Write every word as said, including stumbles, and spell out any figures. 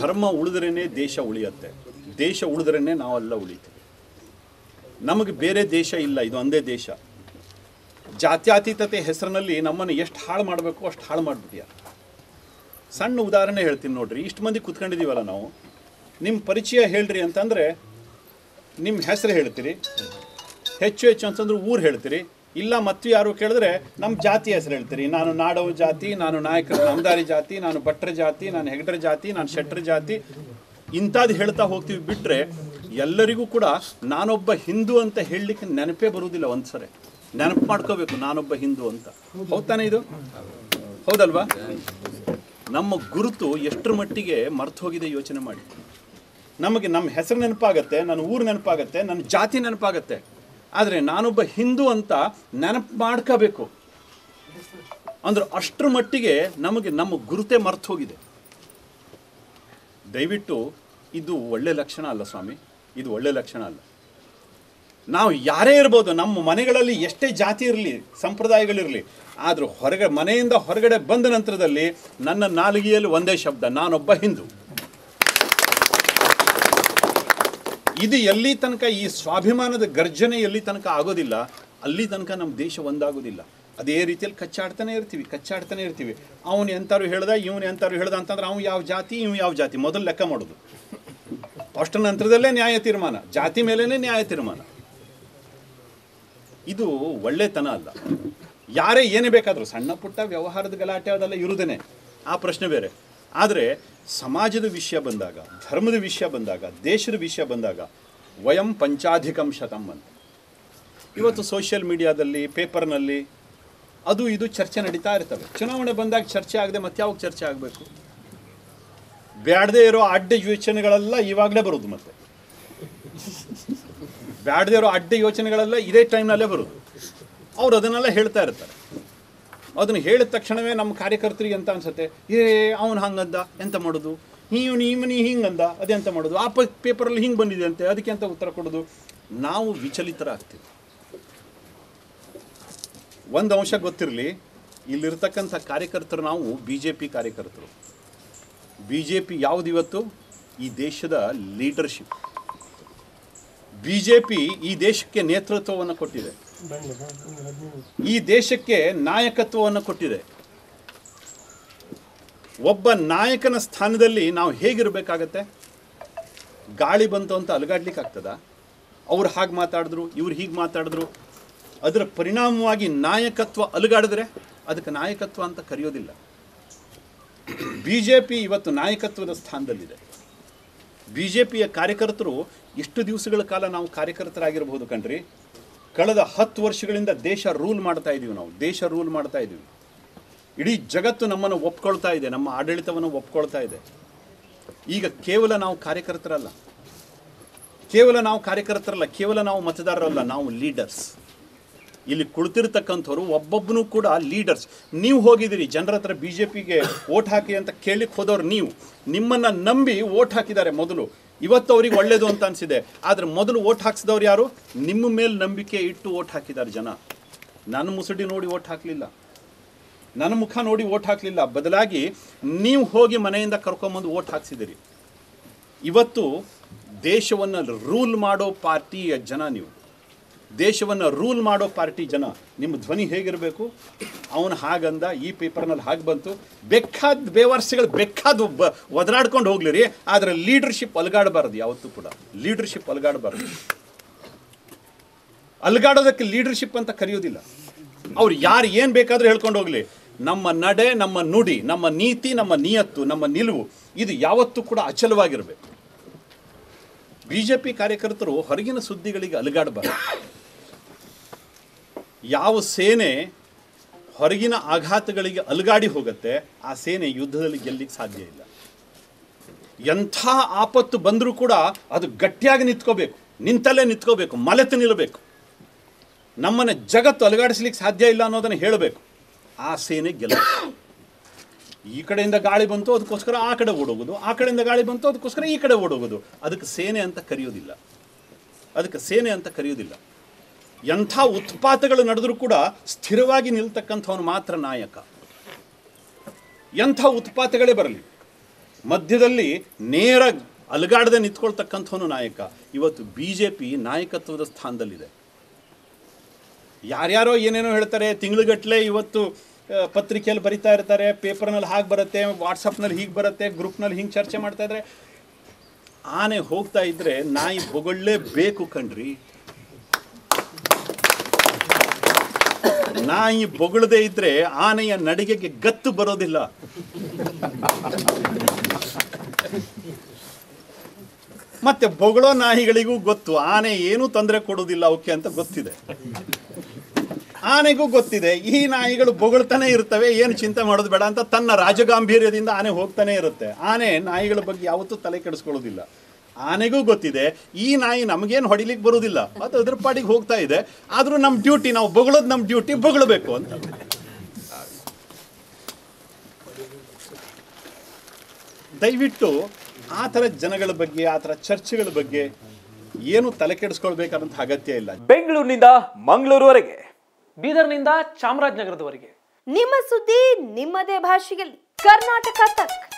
ಧರ್ಮ ಉಳಿದ್ರೇ ದೇಶ ಉಳಿಯುತ್ತೆ, ದೇಶ ಉಳಿದ್ರೇ ನಾವೆಲ್ಲ ಉಳಿತೀವಿ. ನಮಗೆ ಬೇರೆ ದೇಶ ಇಲ್ಲ, ಇದು ಒಂದೇ ದೇಶ. ಜಾತ್ಯತೀತತೆ ಹೆಸರಿನಲ್ಲಿ ನಮ್ಮನ್ನು ಎಷ್ಟು ಹಾಳು ಮಾಡಬೇಕು ಅಷ್ಟು ಹಾಳು ಮಾಡಿಬಿಟ್ಯ. ಸಣ್ಣ ಉದಾಹರಣೆ ಹೇಳ್ತೀನಿ ನೋಡ್ರಿ. ಇಷ್ಟು ಮಂದಿ ಕೂತ್ಕೊಂಡಿದ್ದೀವಲ್ಲ ನಾವು, ನಿಮ್ಮ ಪರಿಚಯ ಹೇಳ್ರಿ ಅಂತಂದರೆ ನಿಮ್ಮ ಹೆಸರು ಹೇಳ್ತೀರಿ, ಹೆಚ್ಚು ಹೆಚ್ಚು ಅಂತಂದ್ರೆ ಊರು ಹೇಳ್ತೀರಿ, ಇಲ್ಲ ಮತ್ತು ಯಾರು ಕೇಳಿದ್ರೆ ನಮ್ಮ ಜಾತಿ ಹೆಸರು ಹೇಳ್ತೀರಿ. ನಾನು ನಾಡವ ಜಾತಿ, ನಾನು ನಾಯಕರ ನಾಮದಾರಿ ಜಾತಿ, ನಾನು ಭಟ್ರ ಜಾತಿ, ನಾನು ಹೆಗ್ಡರ ಜಾತಿ, ನಾನು ಶೆಟ್ರ ಜಾತಿ, ಇಂಥದ್ದು ಹೇಳ್ತಾ ಹೋಗ್ತೀವಿ. ಬಿಟ್ಟರೆ ಎಲ್ಲರಿಗೂ ಕೂಡ ನಾನೊಬ್ಬ ಹಿಂದೂ ಅಂತ ಹೇಳಲಿಕ್ಕೆ ನೆನಪೇ ಬರುವುದಿಲ್ಲ. ಒಂದು ಸರಿ ನೆನಪು ಮಾಡ್ಕೋಬೇಕು, ನಾನೊಬ್ಬ ಹಿಂದೂ ಅಂತ. ಹೌದಾನೆ ಇದು? ಹೌದಲ್ವಾ? ನಮ್ಮ ಗುರುತು ಎಷ್ಟರ ಮಟ್ಟಿಗೆ ಮರ್ತು ಹೋಗಿದೆ ಯೋಚನೆ ಮಾಡಿ. ನಮಗೆ ನಮ್ಮ ಹೆಸರು ನೆನಪಾಗತ್ತೆ, ನನ್ನ ಊರು ನೆನಪಾಗತ್ತೆ, ನನ್ನ ಜಾತಿ ನೆನಪಾಗತ್ತೆ, ಆದರೆ ನಾನೊಬ್ಬ ಹಿಂದೂ ಅಂತ ನೆನಪು ಮಾಡ್ಕೋಬೇಕು ಅಂದ್ರೆ ಅಷ್ಟರ ಮಟ್ಟಿಗೆ ನಮಗೆ ನಮ್ಮ ಗುರುತೇ ಮರ್ತು ಹೋಗಿದೆ. ದಯವಿಟ್ಟು ಇದು ಒಳ್ಳೆ ಲಕ್ಷಣ ಅಲ್ಲ ಸ್ವಾಮಿ, ಇದು ಒಳ್ಳೆ ಲಕ್ಷಣ ಅಲ್ಲ. ನಾವು ಯಾರೇ ಇರ್ಬೋದು, ನಮ್ಮ ಮನೆಗಳಲ್ಲಿ ಎಷ್ಟೇ ಜಾತಿ ಇರಲಿ, ಸಂಪ್ರದಾಯಗಳಿರಲಿ, ಆದರೂ ಹೊರಗಡೆ ಮನೆಯಿಂದ ಹೊರಗಡೆ ಬಂದ ನಂತರದಲ್ಲಿ ನನ್ನ ನಾಲಿಗೆಯಲ್ಲಿ ಒಂದೇ ಶಬ್ದ, ನಾನೊಬ್ಬ ಹಿಂದೂ. ಇದು ಎಲ್ಲಿ ತನಕ ಈ ಸ್ವಾಭಿಮಾನದ ಗರ್ಜನೆ ಎಲ್ಲಿ ತನಕ ಆಗೋದಿಲ್ಲ, ಅಲ್ಲಿ ತನಕ ನಮ್ಮ ದೇಶ ಒಂದಾಗೋದಿಲ್ಲ. ಅದೇ ರೀತಿಯಲ್ಲಿ ಕಚ್ಚಾಡ್ತಾನೆ ಇರ್ತೀವಿ ಕಚ್ಚಾಡ್ತಾನೆ ಇರ್ತೀವಿ ಅವನು ಎಂತಾರು ಹೇಳ್ದ, ಇವನು ಎಂತಾರು ಹೇಳ್ದ ಅಂತಂದ್ರೆ ಅವ್ನು ಯಾವ ಜಾತಿ, ಇವ್ ಯಾವ ಜಾತಿ ಮೊದಲು ಲೆಕ್ಕ ಮಾಡೋದು. ಅಷ್ಟರ ನಂತರದಲ್ಲೇ ನ್ಯಾಯ ತೀರ್ಮಾನ, ಜಾತಿ ಮೇಲೇ ನ್ಯಾಯ ತೀರ್ಮಾನ. ಇದು ಒಳ್ಳೆತನ ಅಲ್ಲ. ಯಾರೇ ಏನೇ ಬೇಕಾದರೂ, ಸಣ್ಣ ಪುಟ್ಟ ವ್ಯವಹಾರದ ಗಲಾಟೆ ಅದೆಲ್ಲ ಇರುವುದೇನೆ, ಆ ಪ್ರಶ್ನೆ ಬೇರೆ. ಆದರೆ ಸಮಾಜದ ವಿಷಯ ಬಂದಾಗ, ಧರ್ಮದ ವಿಷಯ ಬಂದಾಗ, ದೇಶದ ವಿಷಯ ಬಂದಾಗ ವಯಂ ಪಂಚಾಧಿಕಂ ಶತಂ ಅಂತ ಇವತ್ತು ಸೋಷಿಯಲ್ ಮೀಡಿಯಾದಲ್ಲಿ, ಪೇಪರ್ನಲ್ಲಿ ಅದು ಇದು ಚರ್ಚೆ ನಡೀತಾ ಇರ್ತವೆ. ಚುನಾವಣೆ ಬಂದಾಗ ಚರ್ಚೆ ಆಗದೆ ಮತ್ತೆ ಯಾವಾಗ ಚರ್ಚೆ ಆಗಬೇಕು? ಬ್ಯಾಡದೇ ಇರೋ ಅಡ್ಡ ಯೋಚನೆಗಳೆಲ್ಲ ಇವಾಗಲೇ ಬರೋದು, ಮತ್ತೆ ಬ್ಯಾಡದೇ ಇರೋ ಅಡ್ಡ ಯೋಚನೆಗಳೆಲ್ಲ ಇದೇ ಟೈಮ್ನಲ್ಲೇ ಬರೋದು. ಅವ್ರು ಅದನ್ನೆಲ್ಲ ಹೇಳ್ತಾ ಇರ್ತಾರೆ. ಅದನ್ನು ಹೇಳಿದ ತಕ್ಷಣವೇ ನಮ್ಮ ಕಾರ್ಯಕರ್ತರಿಗೆ ಅಂತ ಅನ್ಸುತ್ತೆ, ಏ ಅವನು ಹಂಗಂದ ಎಂತ ಮಾಡೋದು, ಇವನು ಇವನಿ ಹಿಂಗಂದ ಅದೆಂತ ಮಾಡೋದು, ಆ ಪ ಪೇಪರಲ್ಲಿ ಹಿಂಗೆ ಬಂದಿದೆ ಅಂತೆ ಅದಕ್ಕೆ ಅಂತ ಉತ್ತರ ಕೊಡೋದು. ನಾವು ವಿಚಲಿತರಾಗ್ತೀವಿ. ಒಂದು ಅಂಶ ಗೊತ್ತಿರಲಿ, ಇಲ್ಲಿರ್ತಕ್ಕಂಥ ಕಾರ್ಯಕರ್ತರು ನಾವು ಬಿ ಜೆ ಪಿ ಕಾರ್ಯಕರ್ತರು. ಬಿ ಜೆ ಪಿ ಯಾವುದು ಇವತ್ತು? ಈ ದೇಶದ ಲೀಡರ್ಶಿಪ್. ಬಿ ಜೆ ಪಿ ಈ ದೇಶಕ್ಕೆ ನೇತೃತ್ವವನ್ನು ಕೊಟ್ಟಿದೆ, ಈ ದೇಶಕ್ಕೆ ನಾಯಕತ್ವವನ್ನು ಕೊಟ್ಟಿದೆ. ಒಬ್ಬ ನಾಯಕನ ಸ್ಥಾನದಲ್ಲಿ ನಾವು ಹೇಗಿರಬೇಕಾಗತ್ತೆ? ಗಾಳಿ ಬಂತು ಅಂತ ಅಲುಗಾಡ್ಲಿಕ್ಕೆ ಆಗ್ತದ? ಅವ್ರು ಹಾಗೆ ಮಾತಾಡಿದ್ರು, ಇವ್ರು ಹೀಗೆ ಮಾತಾಡಿದ್ರು, ಅದರ ಪರಿಣಾಮವಾಗಿ ನಾಯಕತ್ವ ಅಲುಗಾಡಿದ್ರೆ ಅದಕ್ಕೆ ನಾಯಕತ್ವ ಅಂತ ಕರೆಯೋದಿಲ್ಲ. ಬಿ ಜೆ ಪಿ ಇವತ್ತು ನಾಯಕತ್ವದ ಸ್ಥಾನದಲ್ಲಿದೆ. ಬಿ ಜೆ ಪಿಯ ಕಾರ್ಯಕರ್ತರು ಎಷ್ಟು ದಿವಸಗಳ ಕಾಲ ನಾವು ಕಾರ್ಯಕರ್ತರಾಗಿರ್ಬೋದು ಕಣ್ರಿ. ಕಳೆದ ಹತ್ತು ವರ್ಷಗಳಿಂದ ದೇಶ ರೂಲ್ ಮಾಡ್ತಾ ಇದ್ದೀವಿ, ನಾವು ದೇಶ ರೂಲ್ ಮಾಡ್ತಾ ಇದ್ದೀವಿ. ಇಡೀ ಜಗತ್ತು ನಮ್ಮನ್ನು ಒಪ್ಕೊಳ್ತಾ ಇದೆ, ನಮ್ಮ ಆಡಳಿತವನ್ನು ಒಪ್ಕೊಳ್ತಾ ಇದೆ. ಈಗ ಕೇವಲ ನಾವು ಕಾರ್ಯಕರ್ತರಲ್ಲ, ಕೇವಲ ನಾವು ಕಾರ್ಯಕರ್ತರಲ್ಲ, ಕೇವಲ ನಾವು ಮತದಾರರಲ್ಲ, ನಾವು ಲೀಡರ್ಸ್. ಇಲ್ಲಿ ಕುಳಿತಿರ್ತಕ್ಕಂಥವ್ರು ಒಬ್ಬೊಬ್ಬನೂ ಕೂಡ ಲೀಡರ್ಸ್. ನೀವು ಹೋಗಿದ್ದೀರಿ ಜನರ ಹತ್ರ ಬಿ ಜೆ ಪಿಗೆ ಓಟ್ ಹಾಕಿ ಅಂತ ಕೇಳಲಿಕ್ಕೆ ಹೋದವ್ರು ನೀವು. ನಿಮ್ಮನ್ನು ನಂಬಿ ಓಟ್ ಹಾಕಿದ್ದಾರೆ ಮೊದಲು. ಇವತ್ತು ಅವ್ರಿಗೆ ಒಳ್ಳೇದು ಅಂತ ಅನಿಸಿದೆ. ಆದರೆ ಮೊದಲು ಓಟ್ ಹಾಕ್ಸಿದವ್ರು ಯಾರು? ನಿಮ್ಮ ಮೇಲೆ ನಂಬಿಕೆ ಇಟ್ಟು ಓಟ್ ಹಾಕಿದ್ದಾರೆ ಜನ. ನನ್ನ ಮುಸುಡಿ ನೋಡಿ ಓಟ್ ಹಾಕಲಿಲ್ಲ, ನನ್ನ ಮುಖ ನೋಡಿ ಓಟ್ ಹಾಕಲಿಲ್ಲ. ಬದಲಾಗಿ ನೀವು ಹೋಗಿ ಮನೆಯಿಂದ ಕರ್ಕೊಂಬಂದು ಓಟ್ ಹಾಕ್ಸಿದ್ದೀರಿ. ಇವತ್ತು ದೇಶವನ್ನು ರೂಲ್ ಮಾಡೋ ಪಾರ್ಟಿಯ ಜನ ನೀವು, ದೇಶವನ್ನು ರೂಲ್ ಮಾಡೋ ಪಾರ್ಟಿ ಜನ. ನಿಮ್ಮ ಧ್ವನಿ ಹೇಗಿರಬೇಕು? ಅವನು ಹಾಗಂದ, ಈ ಪೇಪರ್ನಲ್ಲಿ ಹಾಗೆ ಬಂತು, ಬೇಕಾದ ಬೇವಾರ್ಸಿಗಳು ಬೇಕಾದ ಬ ಒದರಾಡ್ಕೊಂಡು ಹೋಗ್ಲಿರಿ, ಆದರೆ ಲೀಡರ್ಶಿಪ್ ಅಲುಗಾಡಬಾರ್ದು. ಯಾವತ್ತೂ ಕೂಡ ಲೀಡರ್ಶಿಪ್ ಅಲುಗಾಡಬಾರ್ದು. ಅಲುಗಾಡೋದಕ್ಕೆ ಲೀಡರ್ಶಿಪ್ ಅಂತ ಕರೆಯೋದಿಲ್ಲ. ಅವ್ರು ಯಾರು ಏನು ಬೇಕಾದರೂ ಹೇಳ್ಕೊಂಡು ಹೋಗಲಿ, ನಮ್ಮ ನಡೆ, ನಮ್ಮ ನುಡಿ, ನಮ್ಮ ನೀತಿ, ನಮ್ಮ ನಿಯತ್ತು, ನಮ್ಮ ನಿಲುವು ಇದು ಯಾವತ್ತೂ ಕೂಡ ಅಚಲವಾಗಿರಬೇಕು. ಬಿ ಜೆ ಪಿ ಕಾರ್ಯಕರ್ತರು ಹೊರಗಿನ ಸುದ್ದಿಗಳಿಗೆ ಅಲುಗಾಡಬಾರ್ದು. ಯಾವ ಸೇನೆ ಹೊರಗಿನ ಆಘಾತಗಳಿಗೆ ಅಲುಗಾಡಿ ಹೋಗುತ್ತೆ, ಆ ಸೇನೆ ಯುದ್ಧದಲ್ಲಿ ಗೆಲ್ಲಿಕ್ಕೆ ಸಾಧ್ಯ ಇಲ್ಲ. ಎಂಥ ಆಪತ್ತು ಬಂದರೂ ಕೂಡ ಅದು ಗಟ್ಟಿಯಾಗಿ ನಿಂತ್ಕೋಬೇಕು, ನಿಂತಲ್ಲೇ ನಿಂತ್ಕೋಬೇಕು, ಮಲೆತು ನಿಲ್ಲಬೇಕು. ನಮ್ಮನ್ನು ಜಗತ್ತು ಅಲುಗಾಡಿಸ್ಲಿಕ್ಕೆ ಸಾಧ್ಯ ಇಲ್ಲ ಅನ್ನೋದನ್ನು ಹೇಳಬೇಕು. ಆ ಸೇನೆ ಗೆಲ್ಲ. ಈ ಕಡೆಯಿಂದ ಗಾಳಿ ಬಂತು ಅದಕ್ಕೋಸ್ಕರ ಆ ಕಡೆ ಓಡೋಗೋದು, ಆ ಕಡೆಯಿಂದ ಗಾಳಿ ಬಂತು ಅದಕ್ಕೋಸ್ಕರ ಈ ಕಡೆ ಓಡೋಗೋದು, ಅದಕ್ಕೆ ಸೇನೆ ಅಂತ ಕರೆಯೋದಿಲ್ಲ. ಅದಕ್ಕೆ ಸೇನೆ ಅಂತ ಕರೆಯೋದಿಲ್ಲ. ಎಂಥ ಉತ್ಪಾತಗಳು ನಡೆದರೂ ಕೂಡ ಸ್ಥಿರವಾಗಿ ನಿಲ್ತಕ್ಕಂಥವನು ಮಾತ್ರ ನಾಯಕ. ಎಂಥ ಉತ್ಪಾತಗಳೇ ಬರಲಿ, ಮಧ್ಯದಲ್ಲಿ ನೇರ ಅಲುಗಾಡದೆ ನಿಂತ್ಕೊಳ್ತಕ್ಕಂಥವನು ನಾಯಕ. ಇವತ್ತು ಬಿ ಜೆ ಪಿ ನಾಯಕತ್ವದ ಸ್ಥಾನದಲ್ಲಿದೆ. ಯಾರ್ಯಾರೋ ಏನೇನೋ ಹೇಳ್ತಾರೆ, ತಿಂಗಳುಗಟ್ಟಲೆ ಇವತ್ತು ಪತ್ರಿಕೆಯಲ್ಲಿ ಬರಿತಾ ಇರ್ತಾರೆ, ಪೇಪರ್ನಲ್ಲಿ ಹಾಗೆ ಬರುತ್ತೆ, ವಾಟ್ಸಪ್ನಲ್ಲಿ ಹೀಗೆ ಬರುತ್ತೆ, ಗ್ರೂಪ್ನಲ್ಲಿ ಹಿಂಗೆ ಚರ್ಚೆ ಮಾಡ್ತಾ ಇದ್ರೆ, ಆನೆ ಹೋಗ್ತಾ ಇದ್ರೆ ನಾಯಿ ಬೊಗಳ್ಳೇಬೇಕು ಕಣ್ರಿ. ನಾಯಿ ಬೊಗಳದೇ ಇದ್ರೆ ಆನೆಯ ನಡಿಗೆಗೆ ಗತ್ತು ಬರೋದಿಲ್ಲ. ಮತ್ತೆ ಬೊಗಳೋ ನಾಯಿಗಳಿಗೂ ಗೊತ್ತು ಆನೆ ಏನೂ ತೊಂದರೆ ಕೊಡೋದಿಲ್ಲ ಅವಕ್ಕೆ ಅಂತ ಗೊತ್ತಿದೆ. ಆನೆಗೂ ಗೊತ್ತಿದೆ ಈ ನಾಯಿಗಳು ಬೊಗಳ್ತಾನೆ ಇರ್ತವೆ, ಏನು ಚಿಂತೆ ಮಾಡೋದು ಬೇಡ ಅಂತ ತನ್ನ ರಾಜಗಾಂಭೀರ್ಯದಿಂದ ಆನೆ ಹೋಗ್ತಾನೆ ಇರುತ್ತೆ. ಆನೆ ನಾಯಿಗಳ ಬಗ್ಗೆ ಯಾವತ್ತೂ ತಲೆ ಕೆಡಿಸ್ಕೊಳ್ಳೋದಿಲ್ಲ. ಆನೆಗೂ ಗೊತ್ತಿದೆ ಈ ನಾಯಿ ನಮಗೇನು ಹೊಡಿಲಿಕ್ಕೆ ಬರೋದಿಲ್ಲ, ಅದು ಅದ್ರ ಪಾಡಿಗೆ ಹೋಗ್ತಾ ಇದೆ, ಆದರೂ ನಮ್ಮ ಡ್ಯೂಟಿ, ನಾವು ಬೊಗಳೋದು ನಮ್ಮ ಡ್ಯೂಟಿ, ಬೊಗಳಬೇಕು ಅಂತ. ದಯವಿಟ್ಟು ಆ ಥರ ಜನಗಳ ಬಗ್ಗೆ, ಆ ಥರ ಚರ್ಚೆಗಳ ಬಗ್ಗೆ ಏನು ತಲೆ ಕೆಡಿಸ್ಕೊಳ್ಬೇಕಾದಂಥ ಅಗತ್ಯ ಇಲ್ಲ. ಬೆಂಗಳೂರಿನಿಂದ ಮಂಗಳೂರುವರೆಗೆ, ಬೀದರ್ನಿಂದ ಚಾಮರಾಜನಗರದವರೆಗೆ ನಿಮ್ಮ ಸುದ್ದಿ ನಿಮ್ಮದೇ ಭಾಷೆಯಲ್ಲಿ. ಕರ್ನಾಟಕ ತಕ್.